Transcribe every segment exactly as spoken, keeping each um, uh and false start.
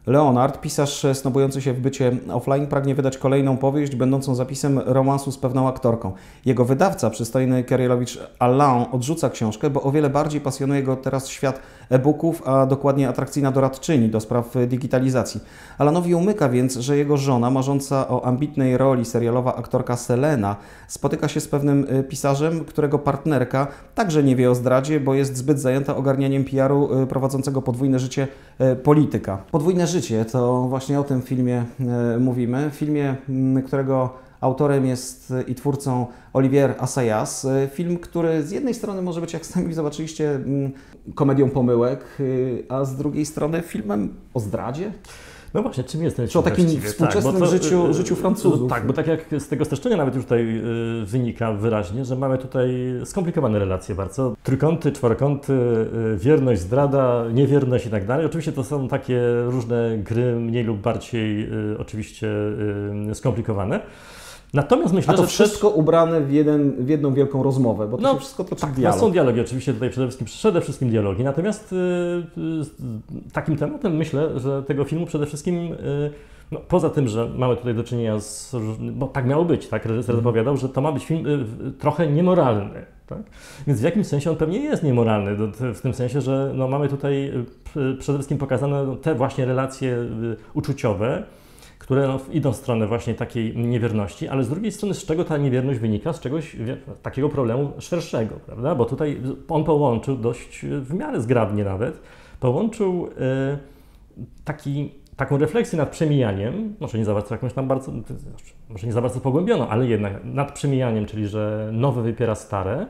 Leonard, pisarz snobujący się w bycie offline, pragnie wydać kolejną powieść będącą zapisem romansu z pewną aktorką. Jego wydawca, przystojny Kiariołowicz Alain, odrzuca książkę, bo o wiele bardziej pasjonuje go teraz świat e-booków, a dokładnie atrakcyjna doradczyni do spraw digitalizacji. Alanowi umyka więc, że jego żona, marząca o ambitnej roli serialowa aktorka Selena, spotyka się z pewnym pisarzem, którego partnerka także nie wie o zdradzie, bo jest zbyt zajęta ogarnianiem P R u prowadzącego podwójne życie polityka. Podwójne życie, to właśnie o tym filmie mówimy. W filmie, którego autorem jest i twórcą Olivier Assayas. Film, który z jednej strony może być, jak sami zobaczyliście, komedią pomyłek, a z drugiej strony filmem o zdradzie. No właśnie, czym jest ten film? Czy o takim współczesnym tak, to, życiu, życiu Francuzów. No tak, bo tak jak z tego streszczenia nawet już tutaj y, wynika wyraźnie, że mamy tutaj skomplikowane relacje bardzo. Trójkąty, czworokąty, y, wierność, zdrada, niewierność i tak dalej. Oczywiście to są takie różne gry, mniej lub bardziej y, oczywiście y, skomplikowane. Natomiast myślę, A to że wszystko też... ubrane w, jeden, w jedną wielką rozmowę, bo to no, się wszystko toczy tak, dialog. No są dialogi, oczywiście tutaj przede wszystkim, przede wszystkim dialogi, natomiast y, y, takim tematem myślę, że tego filmu przede wszystkim, y, no, poza tym, że mamy tutaj do czynienia z, bo tak miało być, tak, reżyser mm. zapowiadał, że to ma być film y, trochę niemoralny, tak? Więc w jakimś sensie on pewnie jest niemoralny, w tym sensie, że no, mamy tutaj y, przede wszystkim pokazane te właśnie relacje y, uczuciowe, które no, idą w stronę właśnie takiej niewierności, ale z drugiej strony z czego ta niewierność wynika? Z czegoś takiego problemu szerszego, prawda? Bo tutaj on połączył dość w miarę zgrabnie nawet, połączył y, taki, taką refleksję nad przemijaniem, może nie za bardzo jakąś tam bardzo, może nie za bardzo pogłębioną, ale jednak nad przemijaniem, czyli że nowe wypiera stare,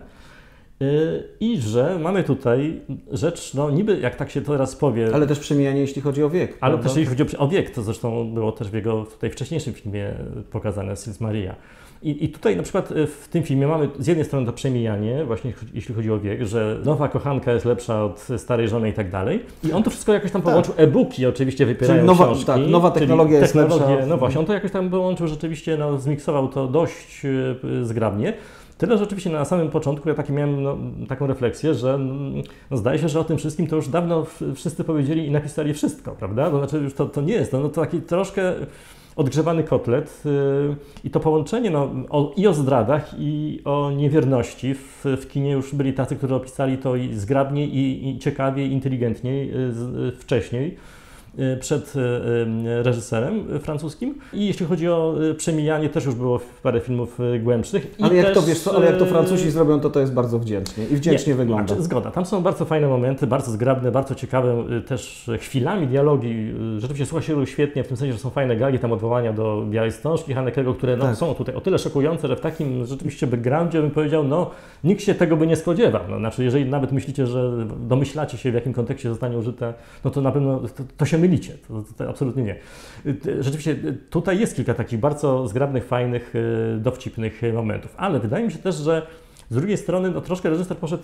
i że mamy tutaj rzecz, no niby jak tak się to teraz powie... Ale też przemijanie, jeśli chodzi o wiek. Ale prawda? Też jeśli chodzi o wiek, to zresztą było też w jego tutaj wcześniejszym filmie pokazane, Sils Maria. I, I tutaj na przykład w tym filmie mamy z jednej strony to przemijanie, właśnie jeśli chodzi o wiek, że nowa kochanka jest lepsza od starej żony i tak dalej. I on to wszystko jakoś tam połączył, tak. E-booki oczywiście wypierają nowa, książki. Tak, nowa technologia jest lepsza. No właśnie, on to jakoś tam połączył rzeczywiście, no zmiksował to dość zgrabnie. Tyle, że oczywiście na samym początku ja taki miałem no, taką refleksję, że no, zdaje się, że o tym wszystkim to już dawno wszyscy powiedzieli i napisali wszystko, prawda? To znaczy już to, to nie jest, no, no to taki troszkę odgrzewany kotlet yy, i to połączenie no, o, i o zdradach, i o niewierności. W, w kinie już byli tacy, którzy opisali to i zgrabnie, i, i ciekawie, i inteligentniej yy, z, wcześniej. Przed reżyserem francuskim. I jeśli chodzi o przemijanie, też już było parę filmów głębszych. Ale jak, też, to, wiesz co, ale jak to Francuzi zrobią, to to jest bardzo wdzięcznie i wdzięcznie nie, wygląda. Znaczy, zgoda. Tam są bardzo fajne momenty, bardzo zgrabne, bardzo ciekawe też chwilami dialogi. Rzeczywiście słucha się świetnie, w tym sensie, że są fajne gagi, tam odwołania do Białej Wstążki Hanekego, które no, tak. są tutaj o tyle szokujące, że w takim rzeczywiście backgroundzie bym powiedział, no nikt się tego by nie spodziewał. No, znaczy, jeżeli nawet myślicie, że domyślacie się, w jakim kontekście zostanie użyte, no to na pewno to, to się mylicie. To, to, to absolutnie nie. Rzeczywiście tutaj jest kilka takich bardzo zgrabnych, fajnych, dowcipnych momentów, ale wydaje mi się też, że z drugiej strony no, troszkę reżyser poszedł,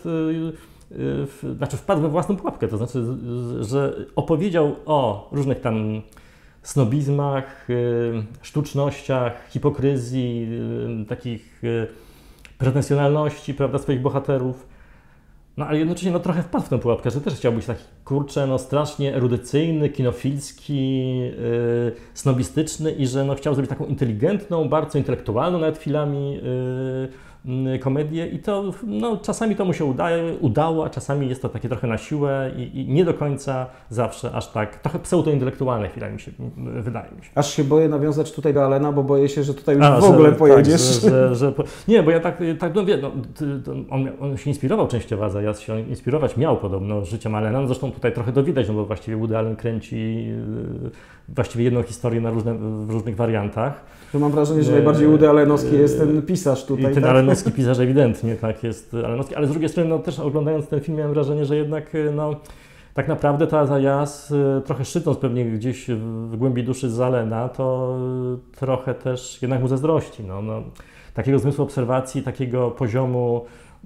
w, znaczy wpadł we własną pułapkę, to znaczy, że opowiedział o różnych tam snobizmach, sztucznościach, hipokryzji, takich pretensjonalności, prawda, swoich bohaterów. No ale jednocześnie no, trochę wpadł w tę pułapkę, że też chciał być taki, kurczę, no strasznie erudycyjny, kinofilski, yy, snobistyczny i że no, chciał zrobić taką inteligentną, bardzo intelektualną nawet chwilami yy, yy, komedię i to no, czasami to mu się udaje, udało, a czasami jest to takie trochę na siłę i, i nie do końca zawsze aż tak, trochę pseudointelektualne chwilami się wydaje mi się. Aż się boję nawiązać tutaj do Alena, bo boję się, że tutaj już a, w ogóle że, pojedziesz. Tak, że, że, że, nie, bo ja tak, tak no wie, no, on, on się inspirował częściowo, Assayas się inspirować miał podobno życiem Allena, no, zresztą tutaj trochę to widać, no bo właściwie Woody Allen kręci yy, właściwie jedną historię na różne, w różnych wariantach. To mam wrażenie, że najbardziej Woody Allenowski jest ten pisarz tutaj. I ten tak? Allenowski pisarz ewidentnie, tak, jest Allenowski, ale z drugiej strony no, też oglądając ten film miałem wrażenie, że jednak no, tak naprawdę to Assayas, trochę szczytąc pewnie gdzieś w głębi duszy z Allena, to trochę też jednak mu zazdrości. No, no, takiego zmysłu obserwacji, takiego poziomu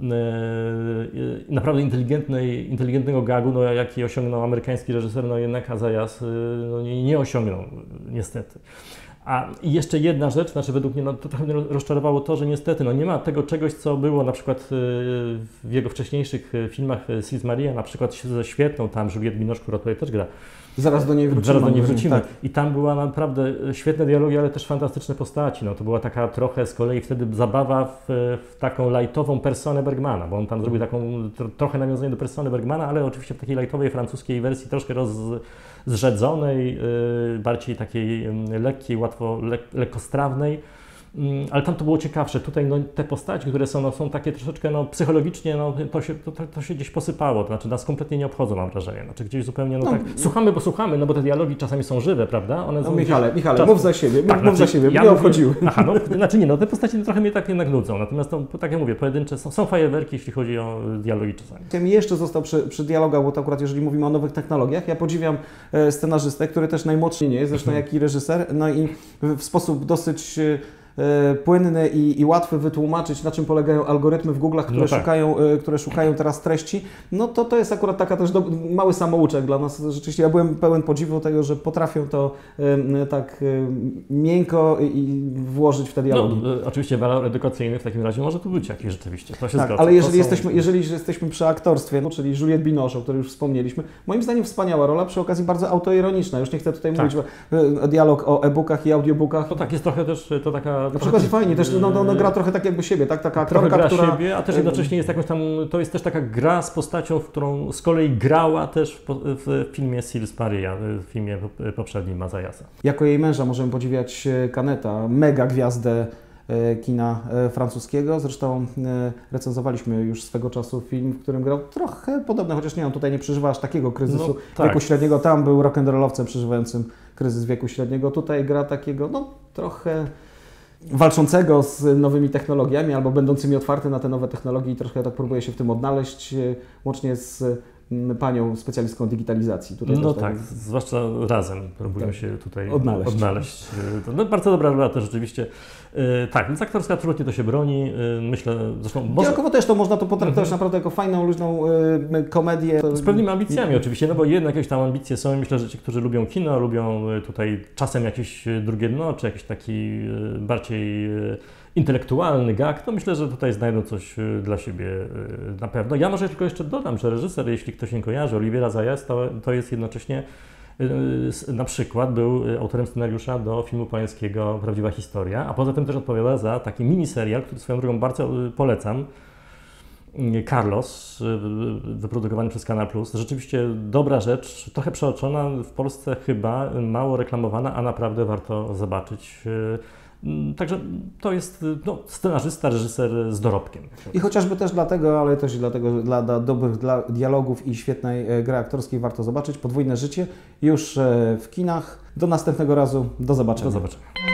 Yy, naprawdę inteligentnej, inteligentnego gagu, no, jaki osiągnął amerykański reżyser, no jednak Assayas yy, no, nie, nie osiągnął niestety. A i jeszcze jedna rzecz, znaczy według mnie no, to trochę mnie rozczarowało to, że niestety no, nie ma tego czegoś, co było na przykład w jego wcześniejszych filmach Sils Maria, na przykład ze świetną tam Juliette Binoche, która tutaj też gra. Zaraz do niej wrócimy. Zaraz do niej wrócimy. Tak. I tam była naprawdę świetne dialogi, ale też fantastyczne postaci. No, to była taka trochę z kolei wtedy zabawa w, w taką lightową personę Bergmana, bo on tam zrobił taką tro, trochę nawiązanie do persony Bergmana, ale oczywiście w takiej lightowej francuskiej wersji, troszkę roz, zrzedzonej, yy, bardziej takiej yy, lekkiej, łatwo, lek, lekkostrawnej. Ale tam to było ciekawsze. Tutaj no, te postaci, które są, no, są takie troszeczkę no, psychologicznie, no, to, się, to, to się gdzieś posypało, to znaczy nas kompletnie nie obchodzą, mam wrażenie. Znaczy gdzieś zupełnie, no, no tak, słuchamy, bo słuchamy, no bo te dialogi czasami są żywe, prawda? One no są Michale, gdzieś, Michale, czas... mów za siebie, tak, mów, mów znaczy, za siebie, ja mnie mówię, obchodziły. Aha, no, znaczy nie, no te postaci no, trochę mnie tak jednak nudzą, natomiast no, tak jak mówię, pojedyncze są, są fajerwerki, jeśli chodzi o dialogi czasami. Mi jeszcze został przy, przy dialogach, bo to akurat jeżeli mówimy o nowych technologiach, ja podziwiam e, scenarzystę, który też najmłodszy nie jest, zresztą jak i reżyser, no i w sposób dosyć e, płynny i, i łatwy wytłumaczyć, na czym polegają algorytmy w Google'ach, które, no tak. szukają, które szukają teraz treści, no to to jest akurat taka też do, mały samouczek dla nas. Rzeczywiście ja byłem pełen podziwu tego, że potrafią to y, tak y, miękko i włożyć w te dialogi. No, y, oczywiście walor edukacyjny w takim razie może tu być jakiś rzeczywiście, to się tak, zgadza. ale jeżeli są... jesteśmy, jeżeli jesteśmy przy aktorstwie, no, czyli Juliette Binoche, o której już wspomnieliśmy, moim zdaniem wspaniała rola, przy okazji bardzo autoironiczna. Już nie chcę tutaj tak. mówić o, o dialog o e-bookach i audiobookach. No tak, jest trochę też to taka... Na przykład fajnie, też no, no, no, gra trochę tak jakby siebie, tak? Taka aktorka, trochę gra która... siebie, a też jednocześnie jest jakąś tam, to jest też taka gra z postacią, w którą z kolei grała też w, w filmie Sils Maria, w filmie poprzednim Mazajasa. Jako jej męża możemy podziwiać Caneta, mega gwiazdę kina francuskiego. Zresztą recenzowaliśmy już swego czasu film, w którym grał trochę podobne, chociaż nie, on tutaj nie przeżywa aż takiego kryzysu no, tak. wieku średniego. Tam był rock'n'rollowcem przeżywającym kryzys wieku średniego. Tutaj gra takiego, no trochę walczącego z nowymi technologiami albo będącymi otwarty na te nowe technologie i trochę tak próbuje się w tym odnaleźć, łącznie z panią specjalistką digitalizacji. Tutaj no tak, tak, zwłaszcza razem próbują tak. się tutaj odnaleźć. odnaleźć. To no, bardzo dobra rola to rzeczywiście. Tak, więc aktorska absolutnie to się broni. Myślę, zresztą... Może... Dialogowo też to można to potraktować mm-hmm. naprawdę jako fajną, luźną y, komedię. Z pewnymi ambicjami oczywiście, no bo jednak jakieś tam ambicje są. Myślę, że ci, którzy lubią kino, lubią tutaj czasem jakieś drugie dno, czy jakiś taki bardziej intelektualny gag, to myślę, że tutaj znajdą coś dla siebie na pewno. Ja może tylko jeszcze dodam, że reżyser, jeśli ktoś nie kojarzy, Olivier Assayas, to, to jest jednocześnie na przykład był autorem scenariusza do filmu pańskiego Prawdziwa historia, a poza tym też odpowiada za taki miniserial, który swoją drogą bardzo polecam. Carlos, wyprodukowany przez Kanal Plus. Rzeczywiście dobra rzecz, trochę przeoczona, w Polsce chyba mało reklamowana, a naprawdę warto zobaczyć. Także to jest no, scenarzysta, reżyser z dorobkiem. I chociażby też dlatego, ale też i dlatego, że dla, dla dobrych dla dialogów i świetnej gry aktorskiej warto zobaczyć Podwójne życie już w kinach. Do następnego razu, do zobaczenia. Do zobaczenia.